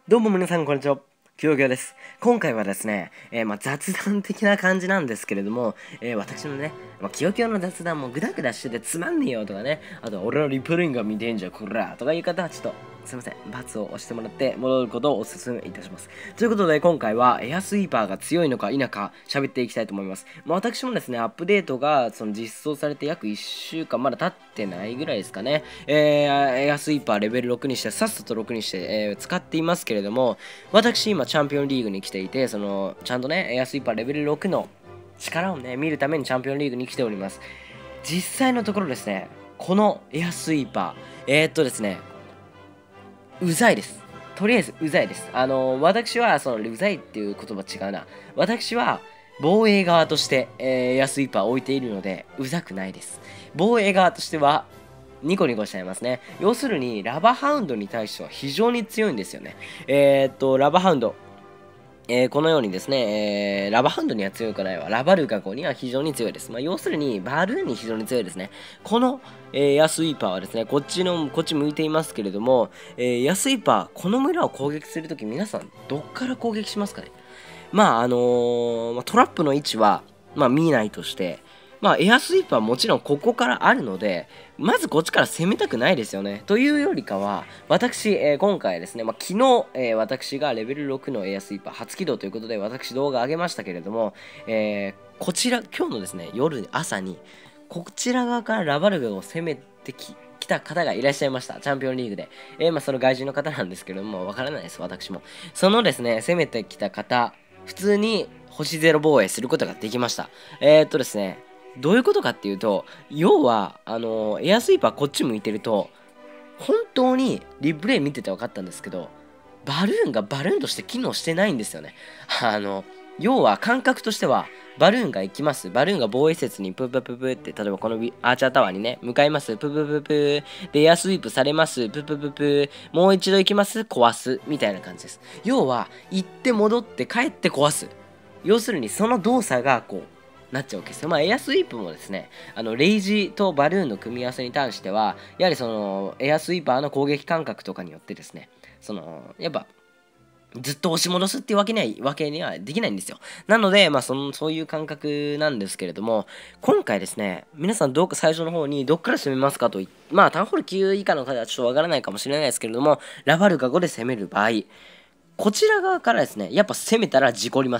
どうも皆さんこんにちは。きよきよです。今回はですね、雑談的な感じなんですけれども、私のね、きよきよの雑談もグダグダしててつまんねえよとかね、あと俺のリプレインが見てんじゃこらとかいう方はちょっとすいません、×を押してもらって戻ることをお勧めいたします。ということで今回はエアスイーパーが強いのか否か喋っていきたいと思います。私もですね、アップデートが実装されて約1週間まだ経ってないぐらいですかね。エアスイーパーレベル6にしてさっさと6にして、使っていますけれども、私今チャンピオンリーグに来ていて、ちゃんとね、エアスイーパーレベル6の力をね、見るためにチャンピオンリーグに来ております。実際のところですね、このエアスイーパー、ですね、うざいです。とりあえずうざいです。私は、うざいっていう言葉違うな。私は、防衛側として、エアスイーパーを置いているので、うざくないです。防衛側としては、ニコニコしちゃいますね。要するに、ラバハウンドに対しては非常に強いんですよね。ラバハウンド。このようにですね、ラバハンドには強くないわ。ラバルガゴには非常に強いです。要するに、バルーンに非常に強いですね。この、エアスイーパーはですね、こっち向いていますけれども、エアスイーパー、この村を攻撃するとき、皆さん、どっから攻撃しますかね。トラップの位置は、見ないとして、エアスイーパーはもちろんここからあるので、まずこっちから攻めたくないですよね。というよりかは、私、今回ですね、昨日、私がレベル6のエアスイーパー初起動ということで、私動画上げましたけれども、こちら、今日のですね、朝に、こちら側からラバルガを攻めてきた方がいらっしゃいました。チャンピオンリーグで。その外人の方なんですけれども、わからないです、私も。そのですね、攻めてきた方、普通に星0防衛することができました。ですね、どういうことかっていうと、要は、エアスイーパーこっち向いてると、本当にリプレイ見てて分かったんですけど、バルーンがバルーンとして機能してないんですよね。要は感覚としては、バルーンが行きます。バルーンが防衛施設にプープープープーって、例えばこのアーチャータワーにね、向かいます。プープープープー。で、エアスイープされます。プープープープー。もう一度行きます。壊す。みたいな感じです。要は、行って戻って帰って壊す。要するにその動作がこう、なっちゃうわけですよ。エアスイープもですね、レイジとバルーンの組み合わせに関しては、やはりエアスイーパーの攻撃感覚とかによってですね、やっぱ、ずっと押し戻すっていうわけにはできないんですよ。なので、そういう感覚なんですけれども、今回ですね、皆さん最初の方にどっから攻めますかとタウンホール9以下の方はちょっとわからないかもしれないですけれども、ラバルガ5で攻める場合、こちら側からですね、やっぱ攻めたら事故ります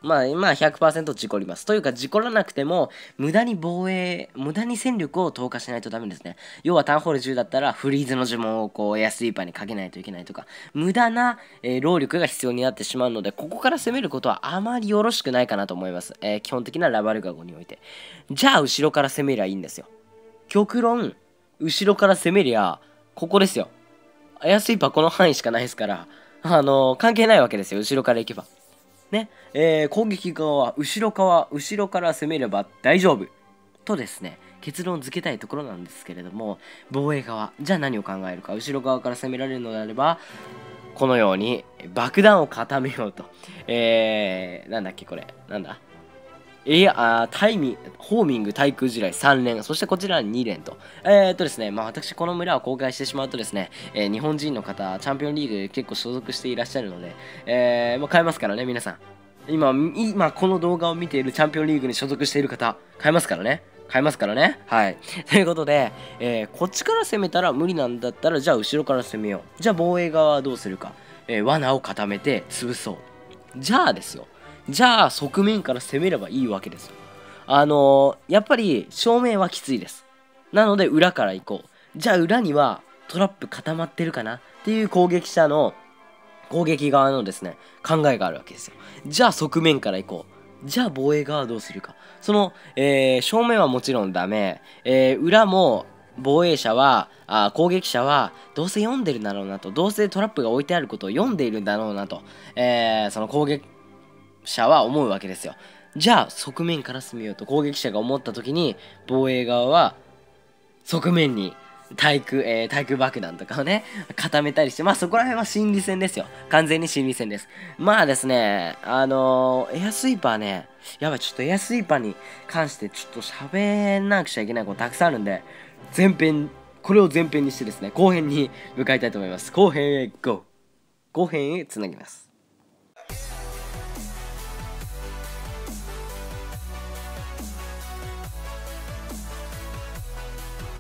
。100% 事故ります。というか、事故らなくても、無駄に戦力を投下しないとダメですね。要は、タウンホール10だったら、フリーズの呪文をエアスイーパーにかけないといけないとか、無駄な、労力が必要になってしまうので、ここから攻めることはあまりよろしくないかなと思います。基本的なラバルガゴにおいて。じゃあ、後ろから攻めりゃいいんですよ。極論、後ろから攻めりゃ、ここですよ。エアスイーパーこの範囲しかないですから、関係ないわけですよ、後ろから行けば。ね、攻撃側は後ろから攻めれば大丈夫とですね、結論付けたいところなんですけれども、防衛側、じゃあ何を考えるか、後ろ側から攻められるのであれば、このように爆弾を固めようと。なんだっけこれ、なんだホーミング対空地雷3連、そしてこちらに2連と。ですね、私、この村を公開してしまうとですね、日本人の方、チャンピオンリーグ結構所属していらっしゃるので、買えますからね、皆さん。今、この動画を見ているチャンピオンリーグに所属している方、買えますからね。買えますからね。はい。ということで、こっちから攻めたら無理なんだったら、じゃあ後ろから攻めよう。じゃあ防衛側はどうするか。罠を固めて潰そう。じゃあですよ。じゃあ側面から攻めればいいわけですよ。やっぱり正面はきついです。なので裏から行こう。じゃあ裏にはトラップ固まってるかなっていう攻撃側のですね、考えがあるわけですよ。じゃあ側面から行こう。じゃあ防衛側はどうするか。正面はもちろんダメ。裏も防衛者は、攻撃者はどうせ読んでるんだろうなと。どうせトラップが置いてあることを読んでいるんだろうなと。その攻撃者は思うわけですよ。じゃあ側面から進めようと攻撃者が思った時に、防衛側は側面に対空爆弾とかをね固めたりして、そこら辺は心理戦ですよ。完全に心理戦です。ですね、エアスイーパーね、やばい、ちょっとエアスイーパーに関してちょっと喋んなくちゃいけないことたくさんあるんで、これを前編にしてですね、後編に向かいたいと思います。後編へ GO。 後編へつなぎます。